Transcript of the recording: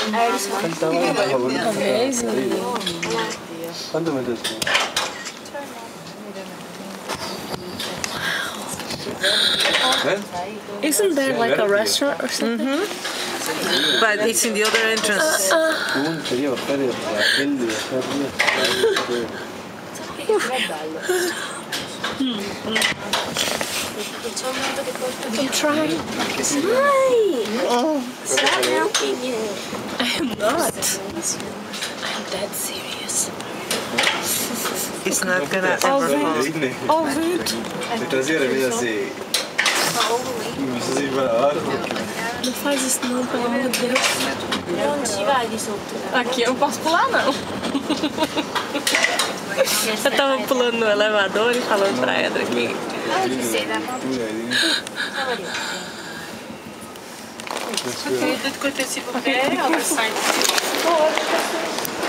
Amazing. Quanto mi hai detto? Isn't there like a restaurant or something? But it's in the other entrance. I'm trying. Stop milking it. I am not. I'm dead serious. It's not gonna ever fall. Oh, rude. Não faz isso não, pelo amor de Deus. Onde vai de solto? Aqui eu não posso pular, não. Eu tava pulando no elevador e falando pra Edra que... Could this be okay? Other side.